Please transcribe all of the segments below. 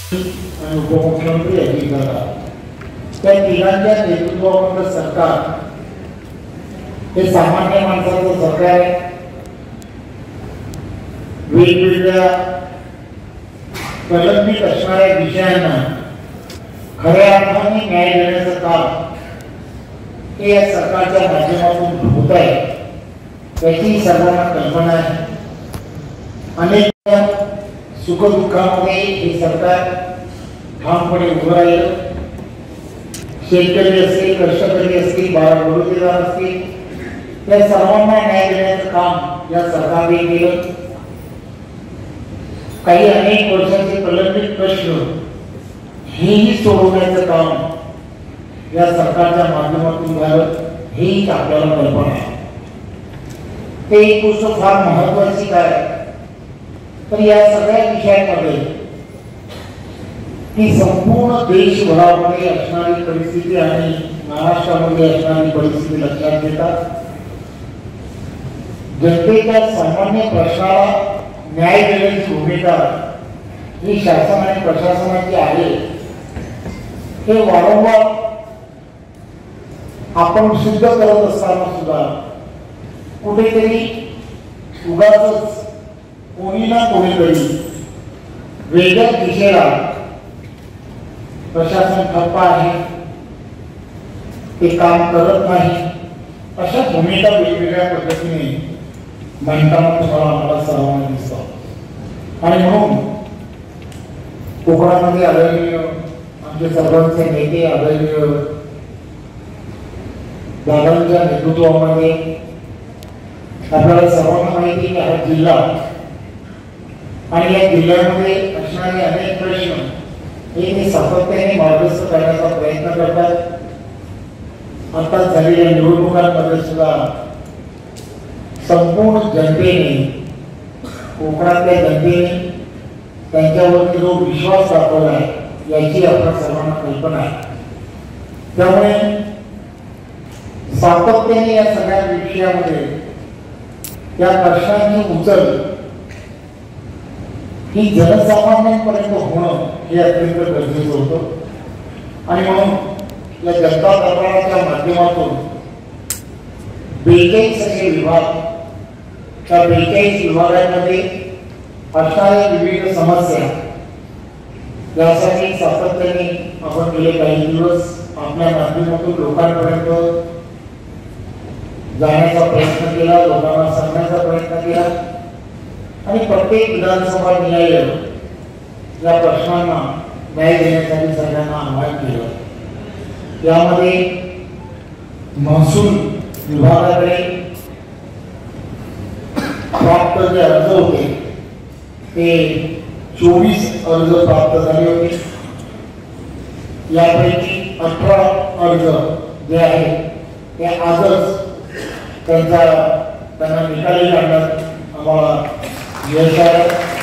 आणि उपमुख्यमंत्री अजित दादा त्या तिघांच्या नेतृत्वाखाली सरकार हे सामान्य माणसाचं सरकार आहे। वेगवेगळ्या प्रलंबित असणाऱ्या विषयांना खऱ्या अर्थाने न्याय देण्याचं काम हे या सरकारच्या माध्यमातून होत आहे, त्याची सर्वांना कल्पना आहे। अनेक सुखदुःखामध्ये हे सरकार ठामपणे उभं राहिलं। शेतकरी असतील, कष्टकरी असतील, बाळगुरुतेदार असतील, त्या सर्वांना न्याय देण्याचं काम या सरकारने केलं। काही अनेक वर्षांचे प्रलंबित प्रश्न हेही सोडवण्याचं काम या सरकारच्या माध्यमातून झालं, हेही आपल्याला कल्पना आहे। ते एक गोष्ट फार महत्वाची काय तर या सगळ्या विषयांमध्ये ही संपूर्ण देशभरामध्ये असणारी परिस्थिती आणि महाराष्ट्रामध्ये असणारी परिस्थिती लक्षात घेतात जनतेच्या सामान्य प्रश्नाला न्याय देण्याची भूमिका ही शासन आणि प्रशासनाची आहे। हे वारंवार आपण सिद्ध करत असताना सुद्धा कुठेतरी उगाच कोणी ना कोणीतरी वेगळ्या दिशेला प्रशासन ठप्प आहे, ते काम करत नाही, अशा भूमिका वेगवेगळ्या पद्धतीने मांडताना तुम्हाला आम्हाला सर्वांना दिसतात। आणि म्हणून कोकणामध्ये आदरणीय आमचे सर्वांचे नेते आदरणीय दादांच्या नेतृत्वामध्ये आपल्याला सर्वांना माहिती की हा जिल्हा आणि या जिल्ह्यामध्ये असणारे अनेक प्रश्न हे ते सातत्याने मार्गस्थ करण्याचा प्रयत्न करतात। आता झालेल्या निवडणुकांमध्ये सुद्धा संपूर्ण जनतेने, कोकणातल्या जनतेने त्यांच्यावरती जो विश्वास दाखवला आहे याची आपल्या सर्वांना कल्पना आहे। त्यामुळे सातत्याने या सगळ्या विषयामध्ये या प्रश्नांची उचल ही जनसामान्यांपर्यंत होणं हे अत्यंत गरजेचं होतं। आणि म्हणून या जनता दरबाराच्या माध्यमातून 42 असे विभाग, त्या 42 विभागांमध्ये असणाऱ्या विविध समस्या यासाठी सातत्याने आपण गेले काही दिवस आपल्या माध्यमातून लोकांपर्यंत जाण्याचा प्रयत्न केला, लोकांना सांगण्याचा प्रयत्न केला आणि प्रत्येक विधानसभा न्याय या प्रश्नांना न्याय देण्यासाठी सगळ्यांना आवाहन केलं। यामध्ये महसूल विभागाकडे प्राप्त जे अर्ज होते ते 24 अर्ज प्राप्त झाले होते। यापैकी 18 अर्ज जे आहेत ते आजच त्यांना निकाली काढण्यात आम्हाला यश आहे।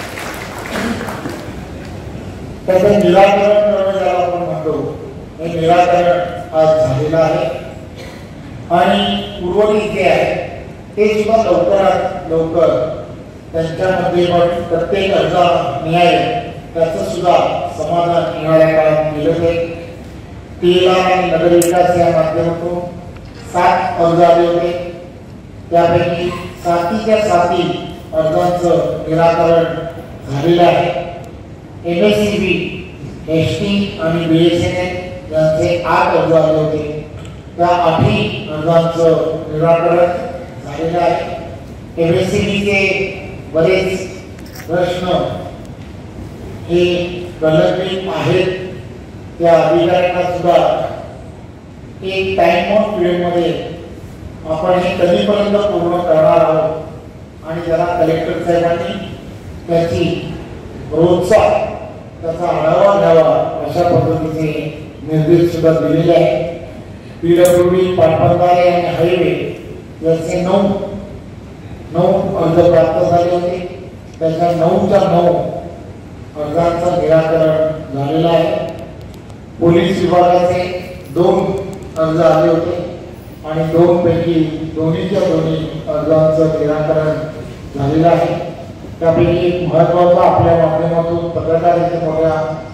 त्याचं निराकरण करणं ज्याला आपण म्हणतो हे निराकरण आज झालेलं आहे आणि उर्वरित जे आहे ते सुद्धा लवकरात लवकर त्यांच्यामध्ये प्रत्येक अर्जा न्याय त्याचं सुद्धा समाधान येणाऱ्या काळात केलं जाईल। तेला आणि नगरविकास या माध्यमातून 7 अर्ज आले होते, त्यापैकी 7च्या 7 अर्जांचं निराकरण झालेलं आहे। MSCB, ST आणि BSNL यांचे 8 अर्ज आले होते, त्या 8 अर्जांचं निराकरण झालेलं आहे। MSCBचे बरेच प्रश्न हे प्रलंबित आहेत, त्या अधिकाऱ्यांना सुद्धा एक टाइम ऑफ पिरियडमध्ये आपण हे कधीपर्यंत पूर्ण करणार आहोत आणि ज्याला कलेक्टर साहेबांनी त्याची रोजचा त्याचा आढावा घ्यावा अशा पद्धतीचे निर्देश सुद्धा दिलेले आहेत। PWD, पाटबंधारे आणि हायवे याचे 9 अर्ज प्राप्त झाले होते, त्याच्या 9च्या 9 अर्जांचं निराकरण झालेलं आहे। पोलीस विभागाचे 2 अर्ज आले होते आणि 2 पैकी दोन्हीच्या दोन्ही अर्जांचं निराकरण झालेलं आहे। त्यापैकी एक महत्त्वाचा आपल्या माध्यमातून पत्रकारितेच्या मोठ्या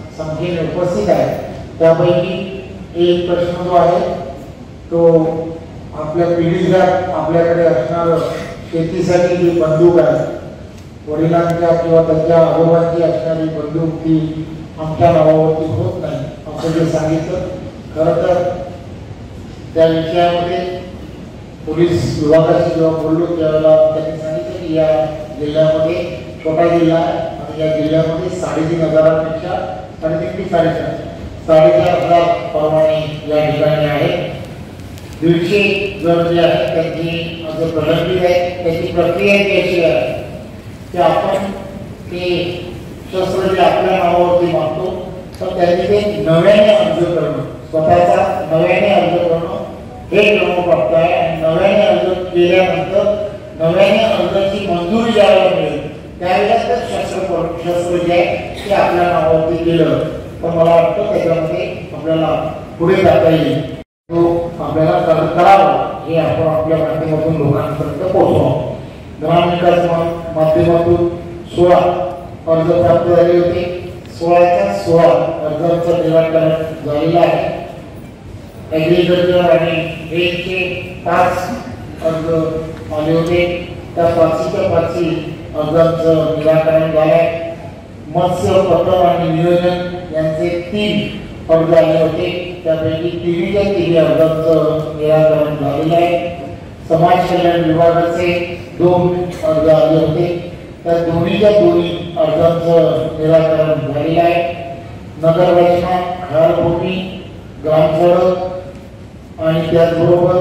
जे उपस्थित आहे त्यापैकी एक प्रश्न जो आहे तो आपल्या पिढीला आपल्याकडे असणारं शेतीसाठी जी बंदूक आहे, वडिलांच्या किंवा त्यांच्या आजोबांची असणारी बंदूक ती आमच्या नावावरती होत नाही असं जे सांगितलं. खरं तर त्या विषयामध्ये पोलीस विभागाशी जेव्हा बोललो त्यावेळेला त्यांनी सांगितलं की या जिल्ह्यामध्ये छोटा जिल्हा आहे आणि या जिल्ह्यामध्ये 3,500पेक्षा 3,500 ते 4,500 प्रमाणे या ठिकाणी आहे. 150 जण जे आहेत त्यांची असं प्रलंबित आहे. त्याची प्रक्रिया अशी आहे की आपण ते शस्त्र जे आपल्या नावावरती मागतो तर त्यांनी ते नव्याने अर्ज करणं, स्वतःचा नव्याने अर्ज करणं हे क्रमप्राप्त आहे. आणि नव्याने अर्ज केल्यानंतर नव्याने अर्जाची मंजुरी ज्यावेळेला मिळेल त्यावेळेला तर शस्त्र जे आहे ते आपल्या नावावरती केलं तर मला वाटतं त्याच्यामध्ये आपल्याला पुढे जाता येईल. तो आपल्याला करावं हे आपण आपल्या माध्यमातून लोकांपर्यंत पोहोचवावं. ग्रामविकास माध्यमातून 16 अर्ज प्राप्त झाले होते. 16च्या 16 अर्जांचं निराकरण झालेलं आहे. ॲग्रिकल्चर आणि हेल्थचे 5 अर्ज आले होते. त्या 5च्या 5 अर्जांचं निराकरण झालं आहे. मत्स्य पथक आणि नियोजन यांचे 3 अर्ज आले होते. त्यापैकी 3 अर्जांचं निराकरण झालेलं आहे. समाज कल्याण विभागाचे 2 अर्ज आले होते. त्या दोन्ही अर्जांचं निराकरण झालेलं आहे. नगररचना, खारभूमी, ग्रामसडक आणि त्याचबरोबर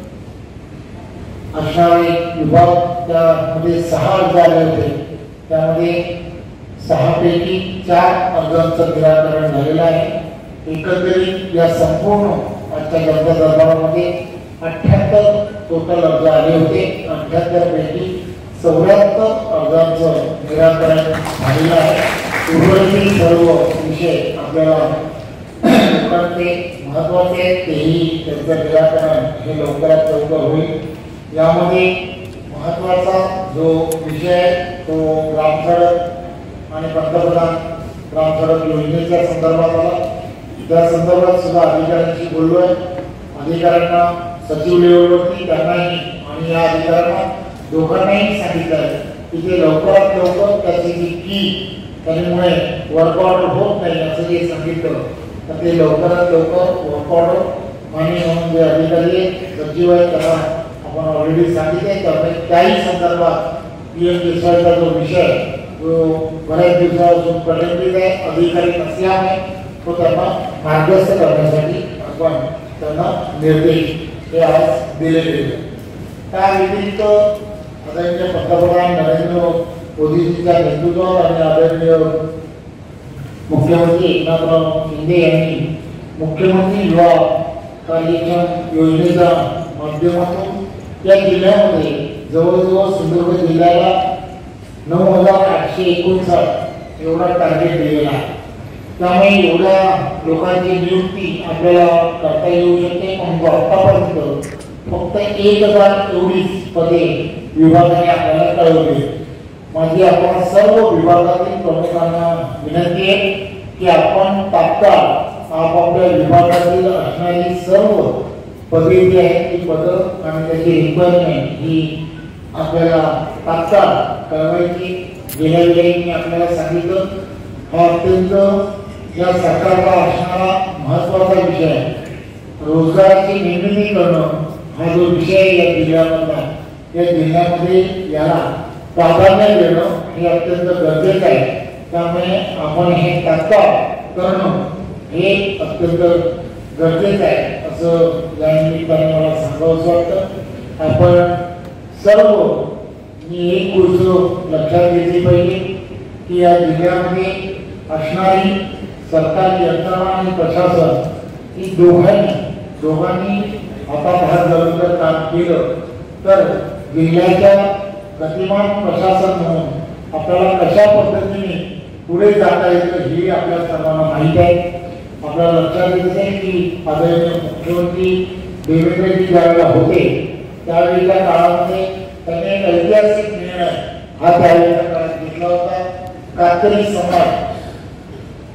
असणारे विभाग त्यामध्ये 6 अर्ज आले होते. त्यामध्ये 6 पैकी 4 अर्जांचं निराकरण झालेलं आहे. एकंदरीत या संपूर्ण आजच्या जनता दरबारामध्ये 78 टोटल अर्ज आले होते. 78 पैकी 74 अर्जांचं निराकरण झालेलं आहे. उर्वरित सर्व विषय आपल्याला महत्वाचे आहेत तेही त्यांचं निराकरण हे लवकरात लवकर होईल. यामध्ये महत्वाचा जो विषय आहे तो ग्रामसडक आणि पंतप्रधान ग्रामसडक योजनेच्या संदर्भात आला. त्या संदर्भात सुद्धा अधिकाऱ्यांशी बोललोय. अधिकाऱ्यांना सचिव लेवलवरती त्यांनाही आणि या अधिकाऱ्यांना दोघांनाही सांगितलं आहे की ते लवकरात लवकर त्याची जी की त्यामुळे वर्क ऑर्डर होत नाही असं जे सांगितलं तर ते लवकरात लवकर वर्क ऑर्डर आणि म्हणून जे अधिकारी सचिव आहेत त्यांना आपण ऑलरेडी सांगितले. त्यामुळे त्याही संदर्भात PM-KSYचा जो विषय जो बऱ्याच दिवसापासून प्रलंबित आहे अधिकारी नसल्यामुळे तो त्यांना मार्गस्थ करण्यासाठी आपण त्यांना निर्देश हे आज दिले गेले. त्या व्यतिरिक्त आदरणीय पंतप्रधान नरेंद्र मोदीजींच्या नेतृत्वात आणि आदरणीय मुख्यमंत्री एकनाथराव शिंदे यांनी मुख्यमंत्री युवा कार्यक्रम योजनेच्या माध्यमातून या जिल्ह्यामध्ये जवळजवळ सिंधुदुर्ग जिल्ह्याला 9,859 एवढा टार्गेट दिलेला आहे. त्यामुळे एवढ्या लोकांची नियुक्ती आपल्याला करता येऊ शकते. पण आतापर्यंत फक्त 1,000 एवढीच पदे विभागाने आपल्याला कळवली. माझी आपण सर्व विभागातील प्रमुखांना विनंती आहे की आपण तात्काळ आपापल्या विभागातील असणारी सर्व पदे जी आहेत ती पदं आणि त्याची रिक्वायरमेंट ही आपल्याला तात्काळ कळवायची. गेल्या वेळी मी आपल्याला सांगितलं हा अत्यंत या सरकारला असणारा महत्वाचा विषय आहे. रोजगाराची निर्मिती करणं हा जो विषय या जिल्ह्यामधला या जिल्ह्यामध्ये याला प्राधान्य देणं हे अत्यंत गरजेचं आहे. त्यामुळे आपण हे तात्काळ करणं हे अत्यंत गरजेचं आहे असं या निमित्ताने मला सांगावंसं वाटतं. आपण सर्व मी एक गोष्ट लक्षात घेतली पाहिजे की या जिल्ह्यामध्ये असणारी सरकारी यंत्रणा आणि प्रशासन ही दोघांनी हाताहात घालून जर काम केलं तर जिल्ह्याच्या गतिमान प्रशासन म्हणून आपल्याला कशा पद्धतीने पुढे जाता येतं ही आपल्या सर्वांना माहीत आहे. आपल्याला लक्षात येत आहे की आदरणीय मुख्यमंत्री देवेंद्रजी ज्यावेळेला होते त्यावेळेच्या काळामध्ये त्यांनी एक ऐतिहासिक निर्णय हा त्यावेळेच्या काळात घेतला होता. कातकरी समाज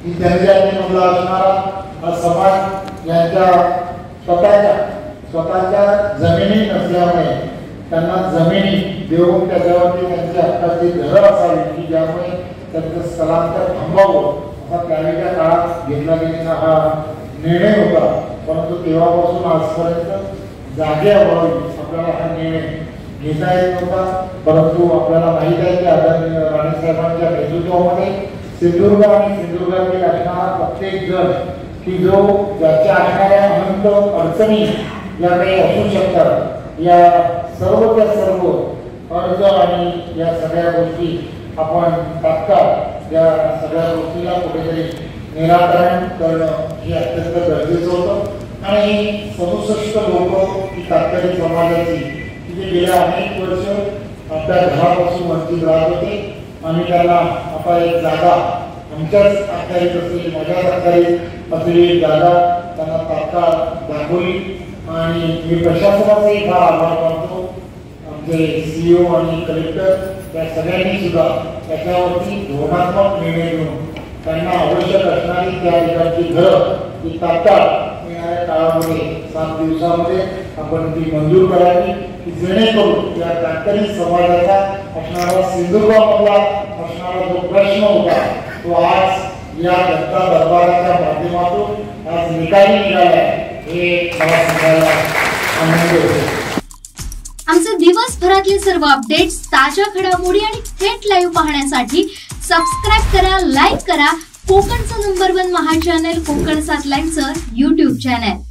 की जनजातीमधला असणारा समाज यांच्या स्वतःच्या जमिनी नसल्यामुळे त्यांना जमिनी देऊन त्याच्यावरती त्यांच्या हक्काची घरं असावी की ज्यामुळे त्यांचं स्थलांतर थांबावं असा त्यावेळच्या काळात घेतला गेलेला हा निर्णय होता. परंतु तेव्हापासून आजपर्यंत जागेअभावी आपल्याला हा निर्णय घेता येत नव्हता. परंतु आपल्याला माहीत आहे की आदरणीय राणेसाहेबांच्या नेतृत्वामध्ये सिंधुदुर्ग आणि सिंधुदुर्गातील असणारा प्रत्येक जण की जो ज्याच्या असणाऱ्या अनंत अडचणी या काही असू शकतात या सर्वच्या सर्व अर्ज आणि या सगळ्या गोष्टी आपण तात्काळ या सगळ्या गोष्टीला कुठेतरी निराकरण करणं हे अत्यंत गरजेचं होतं. आणि 67 लोक ही तात्कालिक समाजाची जे गेल्या अनेक वर्ष आपल्या घरापासून वंचित राहत होते आणि त्यांना आता एक जागा आमच्याच अखत्यारीत असलेली माझ्याच अखत्यारीत असलेली जागा त्यांना तात्काळ दाखवली. आणि मी प्रशासनाचाही फार आभार मानतो. आमचे CEO आणि कलेक्टर या सगळ्यांनी सुद्धा त्याच्यावरती धोरणात्मक निर्णय घेऊन त्यांना आवश्यक असणारी त्या ठिकाणची घरं ही तात्काळ येणाऱ्या काळामध्ये 7 दिवसामध्ये आपण ती मंजूर करावी की जेणेकरून या तात्कालिक समाजाचा असणारा सिंधुदुर्गामधला असणारा जो प्रश्न होता तो आज या जनता दरबाराच्या माध्यमातून आज निकाली निघाला हे मला सांगायला आनंद होतो. आमचे दिवसभरातले सर्व अपडेट्स, ताज्या घडामोडी आणि थेट लाईव्ह पाहण्यासाठी सबस्क्राईब करा, लाईक करा कोकणचं नंबर 1 महा चॅनल कोकण 7 लाईव्हचं YouTube चॅनल.